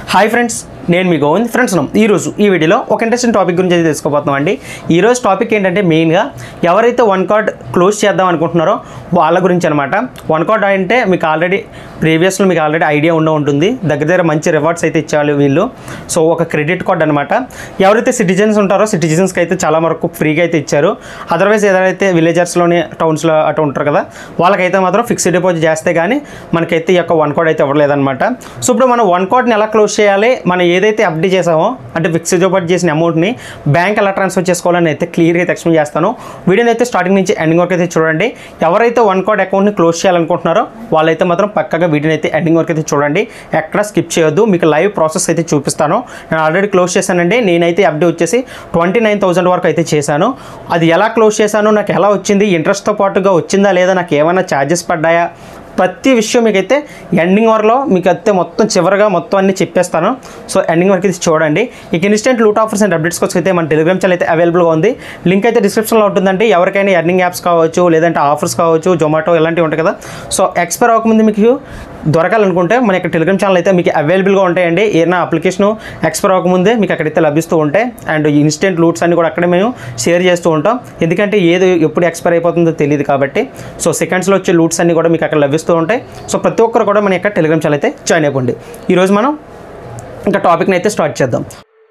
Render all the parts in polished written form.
Hi friends, నేను మీ Govind. Friends, ఈరోజు ఈ వీడియోలో ఒక ఇంట్రెస్టింగ్ టాపిక్ గురించి అయితే తెలుసుకోబోతున్నాం అండి. ఈరోజు టాపిక్ ఏంటంటే మెయిన్గా ఎవరైతే వన్ కార్డ్ క్లోజ్ చేద్దాం అనుకుంటున్నారో వాళ్ళ గురించి అనమాట. వన్ కార్డ్ అంటే మీకు ఆల్రెడీ ప్రీవియస్లో మీకు ఆల్రెడీ ఐడియా ఉంటుంది. దగ్గర మంచి రివార్డ్స్ అయితే ఇచ్చేవాళ్ళు వీళ్ళు. సో ఒక క్రెడిట్ కార్డ్ అనమాట. ఎవరైతే సిటిజన్స్ ఉంటారో సిటిజన్స్కి అయితే చాలా వరకు ఫ్రీగా అయితే ఇచ్చారు. అదర్వైజ్ ఏదైతే విలేజర్స్లోని టౌన్స్లో అటు ఉంటారు కదా వాళ్ళకైతే మాత్రం ఫిక్స్డ్ డిపాజిట్ చేస్తే కానీ మనకైతే ఈ యొక్క వన్ కార్డ్ అయితే ఇవ్వలేదన్నమాట. సో ఇప్పుడు మనం వన్ కార్డ్ని ఎలా క్లోజ్ చేయాలి, మనం ఏదైతే అప్డేట్ చేసామో అంటే ఫిక్స్డ్ డిపాజిట్ చేసిన అమౌంట్ని బ్యాంక్ ఎలా ట్రాన్స్ఫర్ చేసుకోవాలని అయితే క్లియర్గా అయితే ఎక్స్ప్లెయిన్ చేస్తాను. వీడియోని అయితే స్టార్టింగ్ నుంచి ఎండింగ్ వరకు అయితే చూడండి. ఎవరైతే వన్ కార్డ్ అకౌంట్ని క్లోజ్ చేయాలనుకుంటున్నారో వాళ్ళైతే మాత్రం పక్కగా వీడియోని అయితే ఎండింగ్ వరకు అయితే చూడండి. ఎక్కడ స్కిప్ చేయొద్దు. మీకు లైవ్ ప్రాసెస్ అయితే చూపిస్తాను. నేను ఆల్రెడీ క్లోజ్ చేశానండి. నేనైతే అప్డేట్ వచ్చేసి 29,000 వరకు అయితే చేశాను. అది ఎలా క్లోజ్ చేశాను, నాకు ఎలా వచ్చింది, ఇంట్రెస్ట్తో పాటుగా వచ్చిందా లేదా, నాకు ఏమైనా ఛార్జెస్ పడ్డాయా, ప్రతి విషయం మీకైతే ఎండింగ్ వరలో మీకు అయితే మొత్తం చివరిగా మొత్తం అన్ని చెప్పేస్తాను. సో ఎండింగ్ వరకు అయితే చూడండి. ఇక instant loot offers and updates కోసం అయితే మన టెలిగ్రామ్ ఛానల్ అయితే అవైలబుల్గా ఉంది. లింక్ అయితే డిస్క్రిప్షన్లో ఉంటుందండి. ఎవరికైనా ఎర్నింగ్ యాప్స్ కావచ్చు, లేదంటే ఆఫర్స్ కావచ్చు, జొమాటో ఇలాంటివి ఉంటాయి కదా. సో ఎక్స్పైర్ అవ్వకముందు మీకు దొరకాలనుకుంటే మన యొక్క టెలిగ్రామ్ ఛానల్ అయితే మీకు అవైలబుల్గా ఉంటాయండి. ఏదైనా అప్లికేషన్ ఎక్స్పైర్ అవ్వకముందే మీకు అక్కడైతే లభిస్తూ ఉంటాయి. అండ్ ఇన్స్టెంట్ లూట్స్ అన్ని కూడా అక్కడే మేము షేర్ చేస్తూ ఉంటాం. ఎందుకంటే ఏది ఎప్పుడు ఎక్స్పైర్ అయిపోతుందో తెలియదు కాబట్టి. సో సెకండ్స్లో వచ్చే లూట్స్ అన్ని కూడా మీకు అక్కడ లభిస్తూ ఉంటాయి. సో ప్రతి ఒక్కరు కూడా మన యొక్క టెలిగ్రామ్ ఛానల్ అయితే జాయిన్ అయిపోండి. ఈరోజు మనం ఇంకా టాపిక్ని అయితే స్టార్ట్ చేద్దాం.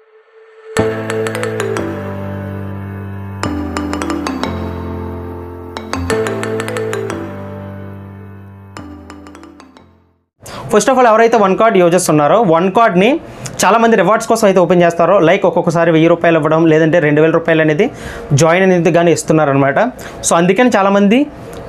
ఫస్ట్ ఆఫ్ ఆల్ ఎవరైతే వన్ కార్డ్ యూజర్స్ ఉన్నారో వన్ కార్డ్ని చాలామంది రివార్డ్స్ కోసం అయితే ఓపెన్ చేస్తారో, లైక్ ఒక్కొక్కసారి 1000 రూపాయలు ఇవ్వడం, లేదంటే 2000 రూపాయలు అనేది జాయిన్ అనేది కానీ ఇస్తున్నారనమాట. సో అందుకని చాలామంది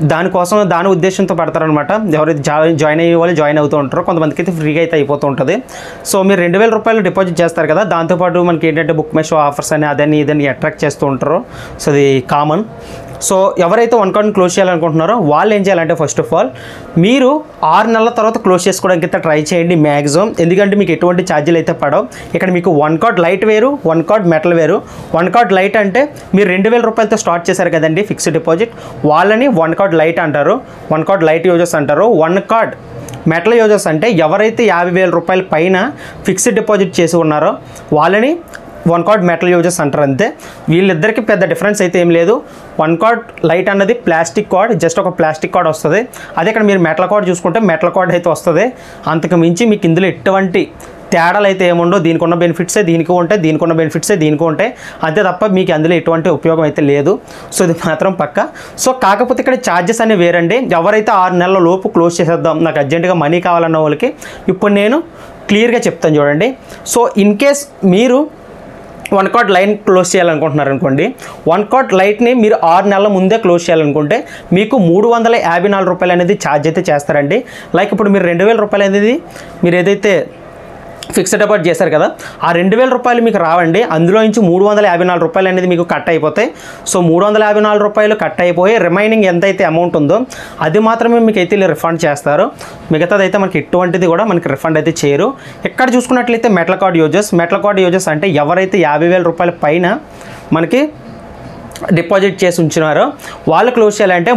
దాని ఉద్దేశంతో పడతారనమాట. ఎవరైతే జాయిన్ అయ్యే వాళ్ళు జాయిన్ అవుతూ ఉంటారో కొంతమందికి అయితే ఫ్రీగా అయితే అయిపోతూ ఉంటుంది. సో మీరు 2000 రూపాయలు డిపాజిట్ చేస్తారు కదా, దాంతోపాటు మనకి ఏంటంటే బుక్ మై షో ఆఫర్స్ అని అదని ఇదని అట్రాక్ట్ చేస్తూ ఉంటారు. సో అది కామన్. సో ఎవరైతే వన్ కార్డ్ని క్లోజ్ చేయాలనుకుంటున్నారో వాళ్ళు ఏం చేయాలంటే ఫస్ట్ ఆఫ్ ఆల్ మీరు 6 నెలల తర్వాత క్లోజ్ చేసుకోవడానికి అయితే ట్రై చేయండి మ్యాక్సిమం. ఎందుకంటే మీకు ఎటువంటి ఛార్జీలు అయితే పడవు. ఇక్కడ మీకు వన్ కార్డ్ లైట్ వేరు, వన్ కార్డ్ మెటల్ వేరు. వన్ కార్డ్ లైట్ అంటే మీరు 2000 రూపాయలతో స్టార్ట్ చేశారు కదండి ఫిక్స్డ్ డిపాజిట్, వాళ్ళని వన్ కార్డ్ లైట్ అంటారు, వన్ కార్డ్ లైట్ యూజర్స్ అంటారు. వన్ కార్డ్ మెటల్ యూజర్స్ అంటే ఎవరైతే 50,000 రూపాయల పైన ఫిక్స్డ్ డిపాజిట్ చేసి ఉన్నారో వాళ్ళని వన్ కార్డ్ మెటల్ యూజర్స్ అంటారు. అంతే, వీళ్ళిద్దరికి పెద్ద డిఫరెన్స్ అయితే ఏం లేదు. వన్ కార్డ్ లైట్ అన్నది ప్లాస్టిక్ కార్డ్, జస్ట్ ఒక ప్లాస్టిక్ కార్డ్ వస్తుంది. అదే ఇక్కడ మీరు మెటల్ కార్డ్ చూసుకుంటే మెటల్ కార్డ్ అయితే వస్తుంది. అంతకు మించి మీకు ఇందులో ఎటువంటి తేడాలు అయితే ఏముండో. దీనికి ఉన్న బెనిఫిట్సే దీనికి ఉంటాయి, దీనికి ఉన్న బెనిఫిట్సే దీనికి ఉంటాయి. అంతే తప్ప మీకు అందులో ఎటువంటి ఉపయోగం అయితే లేదు. సో ఇది మాత్రం పక్క. సో కాకపోతే ఇక్కడ ఛార్జెస్ అనేవి వేరండి. ఎవరైతే 6 నెలల లోపు క్లోజ్ చేసేద్దాం, నాకు అర్జెంటుగా మనీ కావాలన్న వాళ్ళకి ఇప్పుడు నేను క్లియర్గా చెప్తాను చూడండి. సో ఇన్ కేస్ మీరు వన్ కార్డ్ లైన్ క్లోజ్ చేయాలనుకుంటున్నారు అనుకోండి, వన్ కార్డ్ లైట్ని మీరు 6 నెలల ముందే క్లోజ్ చేయాలనుకుంటే మీకు 354 రూపాయలు అనేది ఛార్జ్ అయితే చేస్తారండి. లైక్ ఇప్పుడు మీరు 2000 రూపాయలు అనేది మీరు ఏదైతే ఫిక్స్డ్ డిపాజిట్ చేశారు కదా, ఆ 2000 రూపాయలు మీకు రావండి. అందులో నుంచి 354 రూపాయలు అనేది మీకు కట్ అయిపోతాయి. సో 354 రూపాయలు కట్ అయిపోయి రిమైనింగ్ ఎంతైతే అమౌంట్ ఉందో అది మాత్రమే మీకు అయితే రిఫండ్ చేస్తారు. మిగతాది అయితే మనకి ఎటువంటిది కూడా మనకి రిఫండ్ అయితే చేయరు. ఇక్కడ చూసుకున్నట్లయితే మెటల్ కార్డ్ యూజర్స్ అంటే ఎవరైతే 50,000 రూపాయల పైన మనకి డిపాజిట్ చేసి ఉంచినారో వాళ్ళు క్లోజ్ చేయాలంటే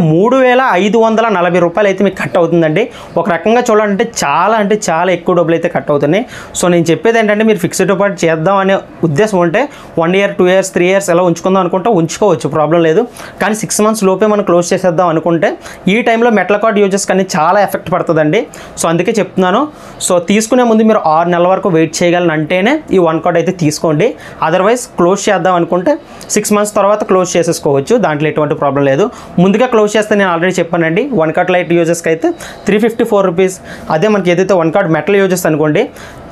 3,540 రూపాయలు అయితే మీకు కట్ అవుతుందండి. ఒక రకంగా చూడాలంటే చాలా ఎక్కువ డబ్బులు అయితే కట్ అవుతున్నాయి. సో నేను చెప్పేది ఏంటంటే మీరు ఫిక్స్డ్ డిపాజిట్ చేద్దాం అనే ఉద్దేశం ఉంటే 1 ఇయర్ 2 ఇయర్స్ 3 ఇయర్స్ ఎలా ఉంచుకుందాం అనుకుంటే ఉంచుకోవచ్చు, ప్రాబ్లం లేదు. కానీ 6 మంత్స్ లోపే మనం క్లోజ్ చేసేద్దాం అనుకుంటే ఈ టైంలో మెటల్ కార్డ్ యూజర్స్ కానీ చాలా ఎఫెక్ట్ పడుతుందండి. సో అందుకే చెప్తున్నాను. సో తీసుకునే ముందు మీరు 6 నెలల వరకు వెయిట్ చేయగలను అంటేనే ఈ వన్ కార్డ్ అయితే తీసుకోండి. అదర్వైజ్ క్లోజ్ చేద్దాం అనుకుంటే 6 మంత్స్ తర్వాత క్లోజ్ చేసేసుకోవచ్చు, దాంట్లో ఎటువంటి ప్రాబ్లం లేదు. ముందుగా క్లోజ్ చేస్తే నేను ఆల్రెడీ చెప్పానండి, వన్ కార్డ్ లైట్ యూజర్స్కి అయితే 354 రూపీస్. అదే మనకి ఏదైతే వన్ కార్డ్ మెటల్ యూజర్స్ అనుకోండి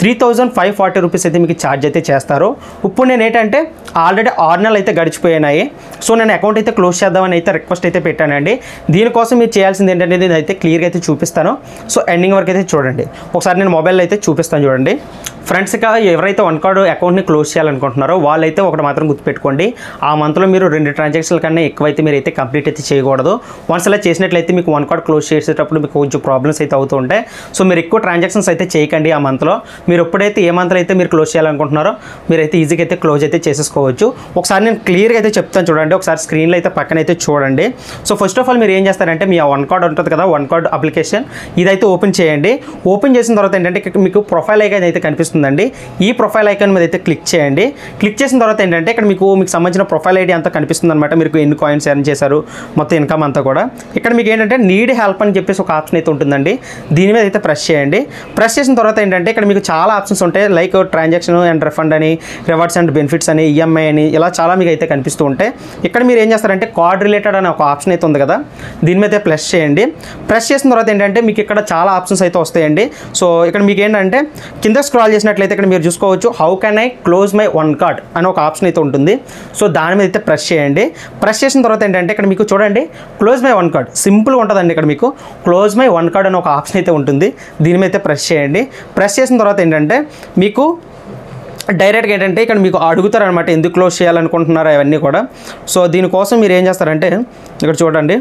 3,540 రూపీస్ అయితే మీకు ఛార్జ్ అయితే చేస్తారు. ఇప్పుడు నేను ఏంటంటే ఆల్రెడీ 6 నెలలు అయితే గడిచిపోయినాయి. సో నేను అకౌంట్ అయితే క్లోజ్ చేద్దామని అయితే రిక్వెస్ట్ అయితే పెట్టానండి. దీనికోసం మీరు చేయాల్సింది ఏంటంటే నేను అయితే క్లియర్గా అయితే చూపిస్తాను. సో ఎండింగ్ వరకు అయితే చూడండి. ఒకసారి నేను మొబైల్లో అయితే చూపిస్తాను చూడండి. ఫ్రెండ్స్గా ఎవరైతే వన్ కార్డ్ అకౌంట్ని క్లోజ్ చేయాలనుకుంటున్నారో వాళ్ళైతే ఒకటి మాత్రం గుర్తుపెట్టుకోండి, ఆ మంత్లో మీరు 2 ట్రాన్సాక్షన్ల కన్నా ఎక్కువైతే మీరు అయితే కంప్లీట్ అయితే చేయకూడదు. వన్స్ అలా చేసినట్లయితే మీకు వన్ కార్డ్ క్లోజ్ చేసేటప్పుడు మీకు కొంచెం ప్రాబ్లమ్స్ అయితే అవుతూ ఉంటాయి. సో మీరు ఎక్కువ ట్రాన్సాక్షన్స్ అయితే చేయకండి ఆ మంత్లో. మీరు ఎప్పుడైతే ఏ మంత్లో అయితే మీరు క్లోజ్ చేయాలనుకుంటున్నారో మీరైతే ఈజీగా అయితే క్లోజ్ అయితే చేసేసుకోవచ్చు. ఒకసారి నేను క్లియర్గా అయితే చెప్తాను చూడండి. ఒకసారి స్క్రీన్లో అయితే పక్కన అయితే చూడండి. సో ఫస్ట్ ఆఫ్ ఆల్ మీరు ఏం చేస్తారంటే మీ వన్ కార్డ్ ఉంటుంది కదా, వన్ కార్డ్ అప్లికేషన్ ఇదైతే ఓపెన్ చేయండి. ఓపెన్ చేసిన తర్వాత ఏంటంటే మీకు ప్రొఫైల్ అయితే కనిపిస్తుంది కనిపిస్తుందండి. ఈ ప్రొఫైల్ ఐకాన్ మీద అయితే క్లిక్ చేయండి. క్లిక్ చేసిన తర్వాత ఏంటంటే ఇక్కడ మీకు సంబంధించిన ప్రొఫైల్ ఐడి అంతా కనిపిస్తుంది అనమాట. మీరు ఎన్ని కాయిన్స్ ఎర్న్ చేశారు, మొత్తం ఇన్కమ్ అంతా కూడా. ఇక్కడ మీకు ఏంటంటే నీడ్ హెల్ప్ అని చెప్పేసి ఒక ఆప్షన్ అయితే ఉంటుందండి. దీని మీద అయితే ప్రెస్ చేయండి. ప్రెస్ చేసిన తర్వాత ఏంటంటే ఇక్కడ మీకు చాలా ఆప్షన్స్ ఉంటాయి. లైక్ ట్రాన్సాక్షన్ అండ్ రిఫండ్ అని, రివార్డ్స్ అండ్ బెనిఫిట్స్ అని, ఈఎంఐ అని, ఇలా చాలా మీకు అయితే కనిపిస్తూ ఉంటాయి. ఇక్కడ మీరు ఏం చేస్తారంటే కార్డ్ రిలేటెడ్ అనే ఒక ఆప్షన్ అయితే ఉంది కదా, దీని మీద ప్రెస్ చేయండి. ప్రెస్ చేసిన తర్వాత ఏంటంటే మీకు ఇక్కడ చాలా ఆప్షన్స్ అయితే వస్తాయండి. సో ఇక్కడ మీకు ఏంటంటే కింద స్క్రాల్ చేసినట్లయితే ఇక్కడ మీరు చూసుకోవచ్చు how can I close my One Card అని ఒక ఆప్షన్ అయితే ఉంటుంది. సో దాని మీద అయితే ప్రెస్ చేయండి. ప్రెస్ చేసిన తర్వాత ఏంటంటే ఇక్కడ మీకు చూడండి క్లోజ్ మై వన్ కార్డ్ సింపుల్గా ఉంటుందండి. ఇక్కడ మీకు క్లోజ్ మై వన్ కార్డ్ అని ఒక ఆప్షన్ అయితే ఉంటుంది. దీని మీద అయితే ప్రెస్ చేయండి. ప్రెస్ చేసిన తర్వాత ఏంటంటే మీకు డైరెక్ట్గా ఏంటంటే ఇక్కడ మీకు అడుగుతారనమాట ఎందుకు క్లోజ్ చేయాలనుకుంటున్నారో అవన్నీ కూడా. సో దీనికోసం మీరు ఏం చేస్తారంటే ఇక్కడ చూడండి,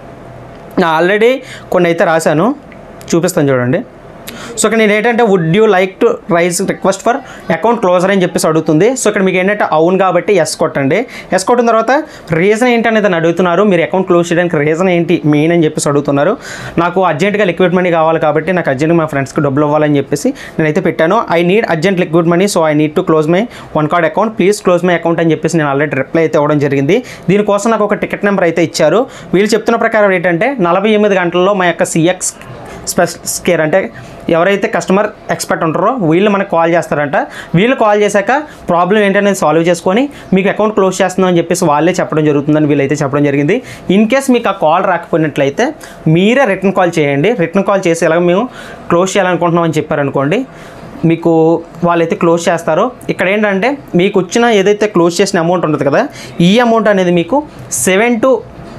నేను ఆల్రెడీ కొన్ని అయితే రాశాను, చూపిస్తాను చూడండి. సో ఇక్కడ నేను ఏంటంటే would you like to raise request for account closure అని చెప్పేసి అడుగుతుంది. సో ఇక్కడ మీకు ఏంటంటే అవును కాబట్టి ఎస్ కొట్టండి. ఎస్ కొట్టిన తర్వాత రీజన్ ఏంటి అనేది అడుగుతున్నారు. మీరు అకౌంట్ క్లోజ్ చేయడానికి రీజన్ ఏంటి మెయిన్ అని చెప్పేసి అడుగుతున్నారు. నాకు అర్జెంట్గా లిక్విడ్ మనీ కావాలి కాబట్టి నాకు అర్జెంట్గా మా ఫ్రెండ్స్కి డబ్బులు ఇవ్వాలని చెప్పేసి నేనైతే పెట్టాను. I need urgent liquid money, so I need to close my One Card account, please close my account అని చెప్పేసి నేను ఆల్రెడీ రిప్లై అయితే ఇవ్వడం జరిగింది. దీనికోసం నాకు ఒక టికెట్ నెంబర్ అయితే ఇచ్చారు. వీళ్ళు చెప్తున్న ప్రకారం ఏంటంటే 48 గంటల్లో మా యొక్క సిఎక్స్ స్పెషల్ కేర్ అంటే ఎవరైతే కస్టమర్ ఎక్స్పర్ట్ ఉంటారో వీళ్ళు మనకు కాల్ చేస్తారంట. వీళ్ళు కాల్ చేశాక ప్రాబ్లం ఏంటనేది సాల్వ్ చేసుకొని మీకు అకౌంట్ క్లోజ్ చేస్తుందని చెప్పేసి వాళ్ళే చెప్పడం జరుగుతుందని వీళ్ళైతే చెప్పడం జరిగింది. ఇన్ కేస్ మీకు ఆ కాల్ రాకపోయినట్లయితే మీరే రిటర్న్ కాల్ చేయండి. రిటర్న్ కాల్ చేసి ఎలాగ మేము క్లోజ్ చేయాలనుకుంటున్నాం అని చెప్పారనుకోండి, మీకు వాళ్ళైతే క్లోజ్ చేస్తారు. ఇక్కడ ఏంటంటే మీకు వచ్చిన ఏదైతే క్లోజ్ చేసిన అమౌంట్ ఉంటుంది కదా, ఈ అమౌంట్ అనేది మీకు 7 to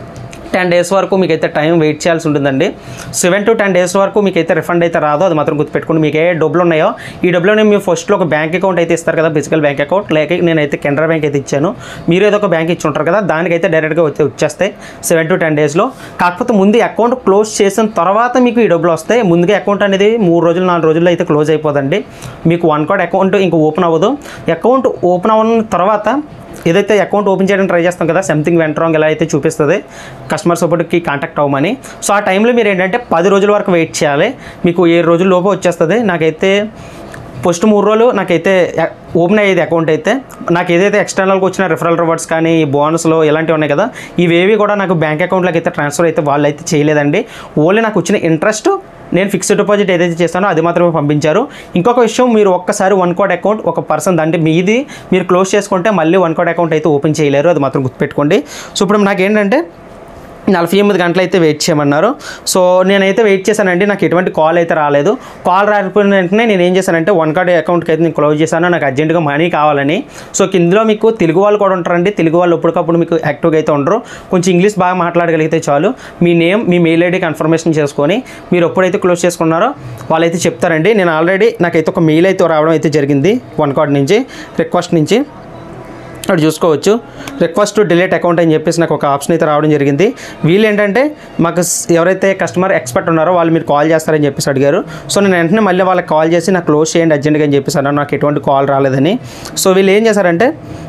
10 days వరకు మీకైతే టైం వెయిట్ చేయాల్సి ఉంటుందండి. 7 to 10 days వరకు మీకైతే రిఫండ్ అయితే రాదు, అది మాత్రం గుర్తుపెట్టుకోండి. మీకు ఏ డబ్బులు ఉన్నాయో ఈ డబ్బులు మీరు ఫస్ట్లో ఒక బ్యాంక్ అకౌంట్ అయితే ఇస్తారు కదా, ఫిజికల్ బ్యాంక్ అకౌంట్. లేక నేనైతే కెనరా బ్యాంక్ అయితే ఇచ్చాను, మీరు ఏదో ఒక బ్యాంక్ ఇచ్చి ఉంటారు కదా, దానికైతే డైరెక్ట్గా వచ్చేస్తాయి 7 to 10 daysలో. కాకపోతే ముందు అకౌంట్ క్లోజ్ చేసిన తర్వాత మీకు ఈ డబ్బులు వస్తాయి. ముందుగా అకౌంట్ అనేది 3 రోజులు 4 రోజుల్లో అయితే క్లోజ్ అయిపోదండి. మీకు వన్ కార్డ్ అకౌంట్ ఇంకా ఓపెన్ అవ్వదు. అకౌంట్ ఓపెన్ అవ్వన తర్వాత ఏదైతే అకౌంట్ ఓపెన్ చేయడానికి ట్రై చేస్తాం కదా, సంథింగ్ వెంట్ రాంగ్ ఎలా అయితే చూపిస్తుంది కస్టమర్ సపోర్ట్కి కాంటాక్ట్ అవ్వమని. సో ఆ టైంలో మీరు ఏంటంటే 10 రోజుల వరకు వెయిట్ చేయాలి. మీకు 7 రోజుల లోపు వచ్చేస్తుంది. నాకైతే ఫస్ట్ 3 రోజులు నాకైతే ఓపెన్ అయ్యేది అకౌంట్ అయితే. నాకు ఏదైతే ఎక్స్టర్నల్గా వచ్చిన రిఫరల్ రివార్డ్స్ కానీ బోనస్లు ఇలాంటివి ఉన్నాయి కదా, ఇవేవి కూడా నాకు బ్యాంక్ అకౌంట్లోకి అయితే ట్రాన్స్ఫర్ అయితే వాళ్ళు అయితే చేయలేదండి. ఓన్లీ నాకు వచ్చిన ఇంట్రెస్ట్ నేను ఫిక్స్డ్ డిపాజిట్ ఏదైతే చేస్తానో అది మాత్రమే పంపించారు. ఇంకొక విషయం, మీరు ఒక్కసారి వన్ కార్డ్ అకౌంట్ ఒక పర్సన్ అంటే మీది మీరు క్లోజ్ చేసుకుంటే మళ్ళీ వన్ కార్డ్ అకౌంట్ అయితే ఓపెన్ చేయలేరు, అది మాత్రం గుర్తుపెట్టుకోండి. సో ఇప్పుడు నాకు ఏంటంటే 48 గంటలు అయితే వెయిట్ చేయమన్నారు. సో నేనైతే వెయిట్ చేశానండి, నాకు ఎటువంటి కాల్ అయితే రాలేదు. కాల్ రాకపోయిన వెంటనే నేను ఏం చేశానంటే వన్ కార్డ్ అకౌంట్కి అయితే నేను క్లోజ్ చేశాను, నాకు అర్జెంటుగా మనీ కావాలని. సో కిందలో మీకు తెలుగు వాళ్ళు కూడా ఉంటారండి. తెలుగు వాళ్ళు ఎప్పటికప్పుడు మీకు యాక్టివ్గా అయితే ఉండరు. కొంచెం ఇంగ్లీష్ బాగా మాట్లాడగలిగితే చాలు. మీ నేమ్, మీ మెయిల్ ఐడి కన్ఫర్మేషన్ చేసుకొని మీరు ఎప్పుడైతే క్లోజ్ చేసుకున్నారో వాళ్ళైతే చెప్తారండి. నేను ఆల్రెడీ నాకైతే ఒక మెయిల్ అయితే రావడం అయితే జరిగింది వన్ కార్డ్ నుంచి, రిక్వెస్ట్ నుంచి. అక్కడ చూసుకోవచ్చు రిక్వెస్ట్ టు డిలీట్ అకౌంట్ అని చెప్పేసి నాకు ఒక ఆప్షన్ అయితే రావడం జరిగింది. వీళ్ళు ఏంటంటే మాకు ఎవరైతే కస్టమర్ ఎక్స్పర్ట్ ఉన్నారో వాళ్ళు మీరు కాల్ చేస్తారని చెప్పేసి అడిగారు. సో నేను వెంటనే మళ్ళీ వాళ్ళకి కాల్ చేసి నాకు క్లోజ్ చేయండి అర్జెంట్గా అని చెప్పేసి అన్నారు. నాకు ఎటువంటి కాల్ రాలేదని. సో వీళ్ళు ఏం చేశారంటే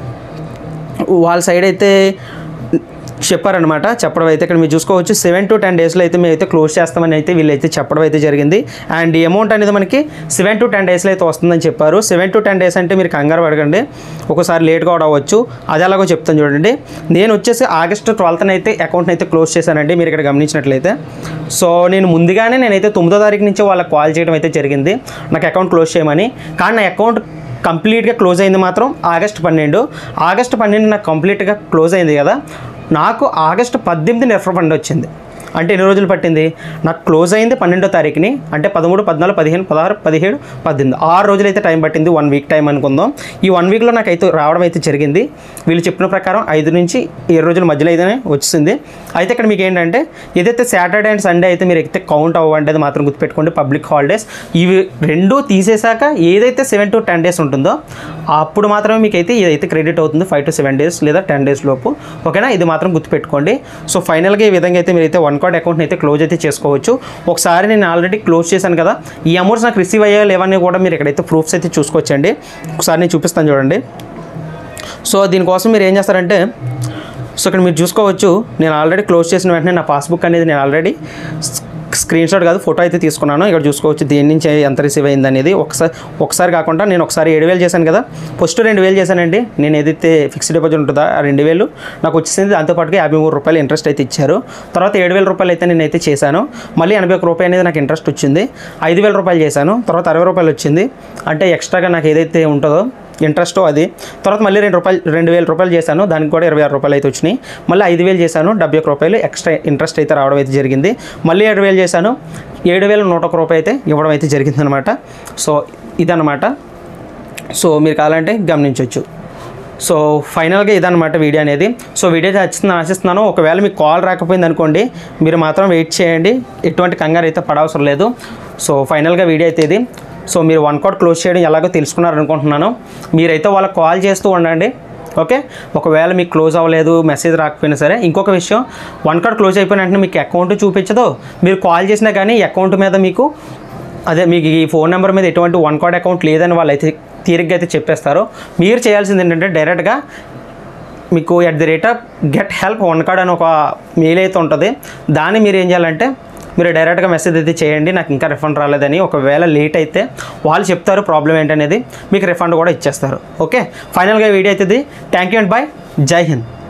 వాళ్ళ సైడ్ అయితే చెప్పారనమాట. చెప్పడం అయితే ఇక్కడ మీరు చూసుకోవచ్చు 7 to 10 daysలో అయితే మేము అయితే క్లోజ్ చేస్తామని అయితే వీళ్ళైతే చెప్పడం అయితే జరిగింది. అండ్ ఈ అమౌంట్ అనేది మనకి 7 to 10 daysలో అయితే వస్తుందని చెప్పారు. 7 to 10 days అంటే మీరు కంగారు పడకండి, ఒకసారి లేట్గా కూడా అవ్వచ్చు. అది ఎలాగో చెప్తాను చూడండి. నేను వచ్చేసి August 12th అయితే అకౌంట్ని అయితే క్లోజ్ చేశానండి, మీరు ఇక్కడ గమనించినట్లయితే. సో నేను ముందుగానే నేనైతే 9వ తారీఖు నుంచి వాళ్ళకి కాల్ చేయడం అయితే జరిగింది నాకు అకౌంట్ క్లోజ్ చేయమని. కానీ నా అకౌంట్ కంప్లీట్గా క్లోజ్ అయింది మాత్రం August 12. August 12 నాకు కంప్లీట్గా క్లోజ్ అయింది కదా, నాకు August 18 రిఫండ్ వచ్చింది. అంటే ఎన్ని రోజులు పట్టింది? నాకు క్లోజ్ అయింది 12వ తారీఖుని, అంటే 13, 14, 15, 16, 17, 18 6 రోజులు అయితే టైం పట్టింది. 1 వీక్ టైం అనుకుందాం. ఈ 1 వీక్లో నాకు అయితే రావడం అయితే జరిగింది. వీళ్ళు చెప్పిన ప్రకారం 5 నుంచి 7 రోజుల మధ్యలో అయితే వచ్చింది. అయితే ఇక్కడ మీకు ఏంటంటే ఏదైతే సాటర్డే అండ్ సండే అయితే మీరు అయితే కౌంట్ అవ్వండి, అది మాత్రం గుర్తుపెట్టుకోండి. పబ్లిక్ హాలిడేస్ ఇవి రెండు తీసేశాక ఏదైతే 7 to 10 days ఉంటుందో అప్పుడు మాత్రమే మీకు అయితే ఇదైతే క్రెడిట్ అవుతుంది 5 to 7 days లేదా 10 days లోపు. ఓకేనా, ఇది మాత్రం గుర్తుపెట్టుకోండి. సో ఫైనల్గా ఈ విధంగా అయితే మీరైతే వన్ కార్డ్ అకౌంట్ని అయితే క్లోజ్ అయితే చేసుకోవచ్చు. ఒకసారి నేను ఆల్రెడీ క్లోజ్ చేశాను కదా, ఈ అమౌంట్స్ నాకు రిసీవ్ అయ్యా లేవని కూడా మీరు ఇక్కడైతే ప్రూఫ్స్ అయితే చూసుకోవచ్చండి. ఒకసారి నేను చూపిస్తాను చూడండి. సో దీనికోసం మీరు ఏం చేస్తారంటే, సో ఇక్కడ మీరు చూసుకోవచ్చు నేను ఆల్రెడీ క్లోజ్ చేసిన వెంటనే నా పాస్బుక్ అనేది నేను ఆల్రెడీ స్క్రీన్ షాట్ కాదు ఫోటో అయితే తీసుకున్నాను. ఇక్కడ చూసుకోవచ్చు దేని నుంచి ఎంత రిసీవ్ అయింది అనేది. ఒకసారి కాకుండా నేను ఒకసారి 7,000 చేశాను కదా, ఫస్ట్ 2,000 చేశానండి. నేను ఏదైతే ఫిక్స్డ్ డిపాజిట్ ఉంటుందో ఆ 2,000 నాకు వచ్చేసింది. దాంతోపాటుగా 53 రూపాయలు ఇంట్రెస్ట్ అయితే ఇచ్చారు. తర్వాత 7,000 రూపాయలు అయితే నేనైతే చేశాను. మళ్ళీ 81 రూపాయలు అనేది నాకు ఇంట్రెస్ట్ వచ్చింది. 5,000 రూపాయలు చేశాను. తర్వాత 60 రూపాయలు వచ్చింది. అంటే ఎక్స్ట్రాగా నాకు ఏదైతే ఉంటుందో ఇంట్రెస్ట్ అది. తర్వాత మళ్ళీ 2,000 రూపాయలు చేశాను. దానికి కూడా 26 రూపాయలు అయితే వచ్చినాయి. మళ్ళీ 5,000 చేశాను. 71 రూపాయలు ఎక్స్ట్రా ఇంట్రెస్ట్ అయితే రావడం అయితే జరిగింది. మళ్ళీ 7,000 చేశాను. 7,101 రూపాయలు అయితే ఇవ్వడం అయితే జరిగిందనమాట. సో ఇదనమాట. సో మీరు కావాలంటే గమనించవచ్చు. సో ఫైనల్గా ఇదనమాట వీడియో అనేది. సో వీడియో నచ్చుతుందని ఆశిస్తున్నాను. ఒకవేళ మీకు కాల్ రాకపోయింది అనుకోండి, మీరు మాత్రం వెయిట్ చేయండి, ఎటువంటి కంగారు అయితే పడవసరం లేదు. సో ఫైనల్గా వీడియో అయితే ఇది. సో మీరు 1 కార్డ్ క్లోజ్ చేయడం ఎలాగో తెలుసుకున్నారనుకుంటున్నాను. మీరైతే వాళ్ళకి కాల్ చేస్తూ ఉండండి. ఓకే, ఒకవేళ మీకు క్లోజ్ అవ్వలేదు, మెసేజ్ రాకపోయినా సరే. ఇంకొక విషయం, 1 కార్డ్ క్లోజ్ అయిపోయిన వెంటనే మీకు అకౌంట్ చూపించదు. మీరు కాల్ చేసినా కానీ అకౌంట్ మీద మీకు మీకు ఈ ఫోన్ నెంబర్ మీద ఎటువంటి 1 కార్డ్ అకౌంట్ లేదని వాళ్ళు అయితే తీరిగ్గా అయితే చెప్పేస్తారు. మీరు చేయాల్సింది ఏంటంటే డైరెక్ట్గా మీకు @gethelp 1 కార్డ్ అని ఒక మెయిల్ అయితే ఉంటుంది. దాన్ని మీరు ఏం చేయాలంటే మీరు డైరెక్ట్గా మెసేజ్ అయితే చేయండి, నాకు ఇంకా రిఫండ్ రాలేదని. ఒకవేళ లేట్ అయితే వాళ్ళు చెప్తారు ప్రాబ్లం ఏంటనేది, మీకు రిఫండ్ కూడా ఇచ్చేస్తారు. ఓకే, ఫైనల్గా వీడియో అవుతుంది. Thank you and bye. జై హింద్.